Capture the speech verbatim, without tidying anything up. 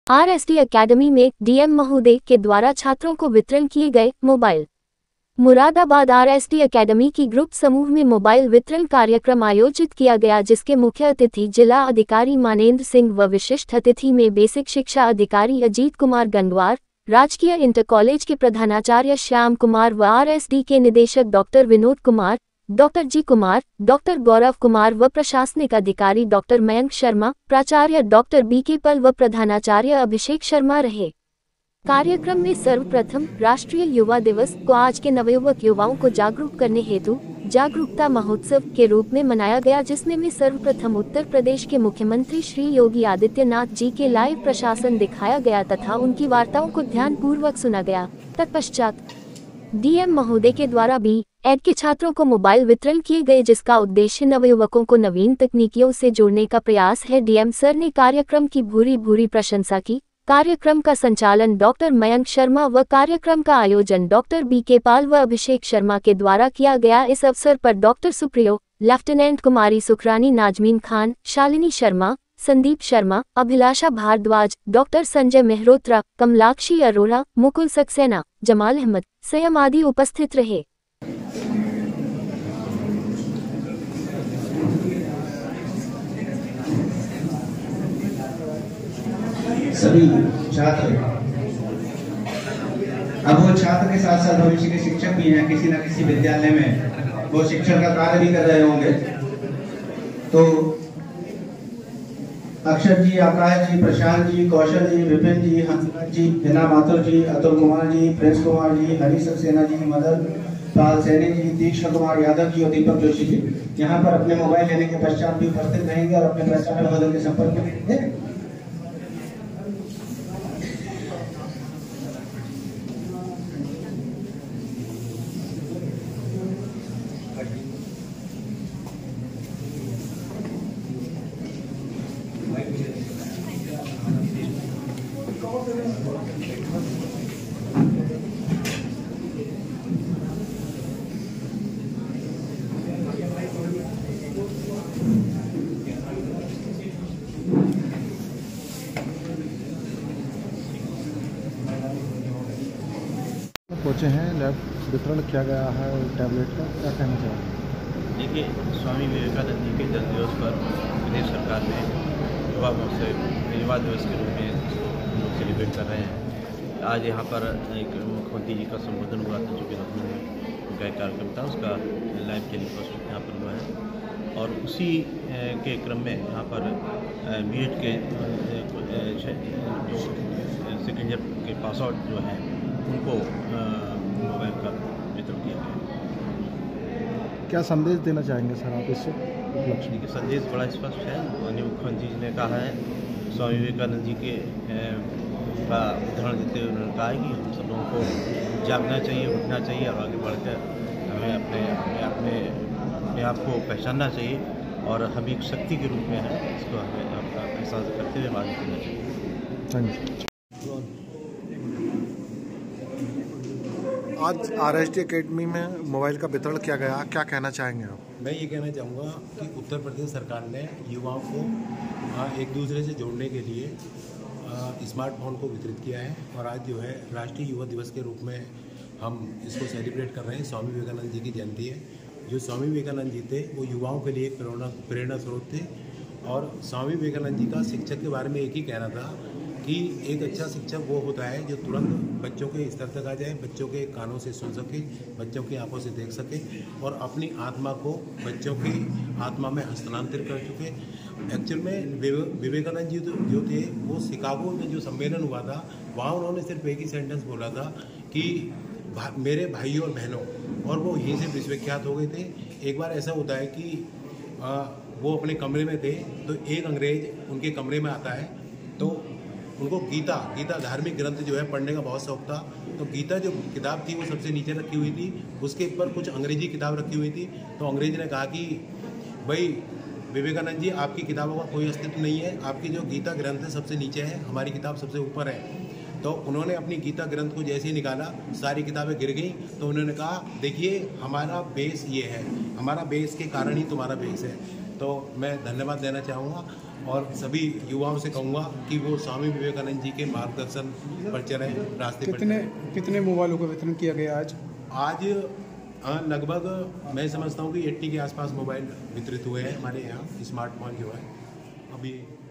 RSD academy में DM महोदय के द्वारा छात्रों को वितरण किए गए मोबाइल। मुरादाबाद आरएसडी एकेडमी की ग्रुप समूह में मोबाइल वितरण कार्यक्रम आयोजित किया गया, जिसके मुख्य अतिथि जिला अधिकारी मानेंद्र सिंह व विशिष्ट अतिथि में बेसिक शिक्षा अधिकारी अजीत कुमार गंगवार, राजकीय इंटर कॉलेज के प्रधानाचार्य श्याम कुमार व आरएसडी के निदेशक doctor Vinod Kumar, doctor G Kumar, doctor Gaurav Kumar व प्रशासनिक अधिकारी डॉक्टर मयंक शर्मा, प्राचार्य डॉक्टर बी के पल व प्रधानाचार्य अभिषेक शर्मा रहे। कार्यक्रम में सर्वप्रथम राष्ट्रीय युवा दिवस को आज के नवयुवक युवाओं को जागरूक करने हेतु जागरूकता महोत्सव के रूप में मनाया गया, जिसमें में सर्वप्रथम उत्तर प्रदेश के मुख्यमंत्री श्री योगी आदित्यनाथ जी के लाइव प्रशासन दिखाया गया तथा उनकी वार्ताओं को ध्यानपूर्वक सुना गया। तत्पश्चात डीएम महोदय के द्वारा बी एड के छात्रों को मोबाइल वितरण किए गए, जिसका उद्देश्य नवयुवकों को नवीन तकनीकियों से जोड़ने का प्रयास है। डीएम सर ने कार्यक्रम की भूरी भूरी प्रशंसा की। कार्यक्रम का संचालन डॉक्टर मयंक शर्मा व कार्यक्रम का आयोजन डॉक्टर बी के पाल व अभिषेक शर्मा के द्वारा किया गया। इस अवसर पर doctor Supriyo, lieutenant Kumari Sukhrani, Nazmeen Khan, Shalini Sharma, Sandeep Sharma, Abhilasha Bhardwaj, doctor Sanjay Mehrotra, Kamalakshi Arora, Mukul Saxena, Jamal Ahmad, Sayam आदि उपस्थित रहे। सभी छात्र अब वो छात्र के साथ साथ भविष्य के शिक्षक भी हैं। किसी न किसी विद्यालय में वो शिक्षण का कार्य भी कर रहे होंगे। तो अक्षर जी, आकाश जी, प्रशांत जी, कौशल जी, विपिन जी, हंसराज जी, हिना माथुर जी, अतुल कुमार जी, प्रिंस कुमार जी, हरी सक्सेना जी, मदन पाल सैनी जी, तीक्ष्ण कुमार यादव जी और दीपक जोशी जी यहाँ पर अपने मोबाइल लेने के पश्चात भी उपस्थित रहेंगे और अपने प्राचार्य महोदय के संपर्क में रहेंगे। पहुँचे हैं, लैब वितरण किया गया है टैबलेट का, क्या कहना चाहिए? देखिए, स्वामी विवेकानंद जी के जन्म दिवस पर प्रदेश सरकार ने युवा महोत्सव युवा दिवस के रूप में हम लोग सेलिब्रेट कर रहे हैं। आज यहाँ पर एक मुख्यमंत्री जी का संबोधन हुआ था, जो कि लखनऊ में उनका एक कार्यक्रम था, उसका लाइव टेलीकास्ट यहाँ पर हुआ है और उसी के क्रम में यहाँ पर बी एड के जो सेकेंड ईयर के पास आउट जो हैं उनको मोबाइल का वितरण किया गया। क्या संदेश देना चाहेंगे सर आप इससे? उपलक्ष्य देखिए, संदेश बड़ा स्पष्ट है। माननीय मुख्यमंत्री जी ने कहा है, स्वामी विवेकानंद जी के का उदाहरण देते हुए उन्होंने कहा है कि हम सब लोगों को जागना चाहिए, उठना चाहिए और आगे बढ़कर हमें अपने अपने अपने अपने आप को पहचानना चाहिए और हम एक शक्ति के रूप में है, इसको हमें अपना एहसास करते हुए आगे करना चाहिए। Thank you. आज आरएसडी एकेडमी में मोबाइल का वितरण किया गया, क्या कहना चाहेंगे आप? मैं ये कहना चाहूँगा कि उत्तर प्रदेश सरकार ने युवाओं को एक दूसरे से जोड़ने के लिए स्मार्टफोन को वितरित किया है और आज जो है राष्ट्रीय युवा दिवस के रूप में हम इसको सेलिब्रेट कर रहे हैं। स्वामी विवेकानंद जी की जयंती है। जो स्वामी विवेकानंद जी थे वो युवाओं के लिए एक प्रेरणा प्रेरणा स्रोत थे और स्वामी विवेकानंद जी का शिक्षक के बारे में एक ही कहना था कि एक अच्छा शिक्षक वो होता है जो तुरंत बच्चों के स्तर तक आ जाए, बच्चों के कानों से सुन सके, बच्चों की आंखों से देख सके और अपनी आत्मा को बच्चों की आत्मा में हस्तांतरित कर चुके। एक्चुअल में विवेकानंद जी जो थे वो शिकागो में जो सम्मेलन हुआ था वहाँ उन्होंने सिर्फ एक ही सेंटेंस बोला था कि भा, मेरे भाइयों और बहनों, और वो यहीं से विश्वविख्यात हो गए थे। एक बार ऐसा होता है कि आ, वो अपने कमरे में थे तो एक अंग्रेज उनके कमरे में आता है तो उनको गीता गीता धार्मिक ग्रंथ जो है पढ़ने का बहुत शौक था। तो गीता जो किताब थी वो सबसे नीचे रखी हुई थी, उसके ऊपर कुछ अंग्रेजी किताब रखी हुई थी। तो अंग्रेज ने कहा कि भाई विवेकानंद जी, आपकी किताबों का कोई अस्तित्व नहीं है, आपकी जो गीता ग्रंथ है सबसे नीचे है, हमारी किताब सबसे ऊपर है। तो उन्होंने अपनी गीता ग्रंथ को जैसे ही निकाला सारी किताबें गिर गई। तो उन्होंने कहा, देखिए हमारा बेस ये है, हमारा बेस के कारण ही तुम्हारा बेस है। तो मैं धन्यवाद देना चाहूँगा और सभी युवाओं से कहूँगा कि वो स्वामी विवेकानंद जी के मार्गदर्शन पर चलें, रास्ते पर कितने चलें। कितने मोबाइलों का वितरण किया गया आज? आज हाँ, लगभग मैं समझता हूँ कि अस्सी के आसपास मोबाइल वितरित हुए हैं हमारे यहाँ। स्मार्टफोन जो है अभी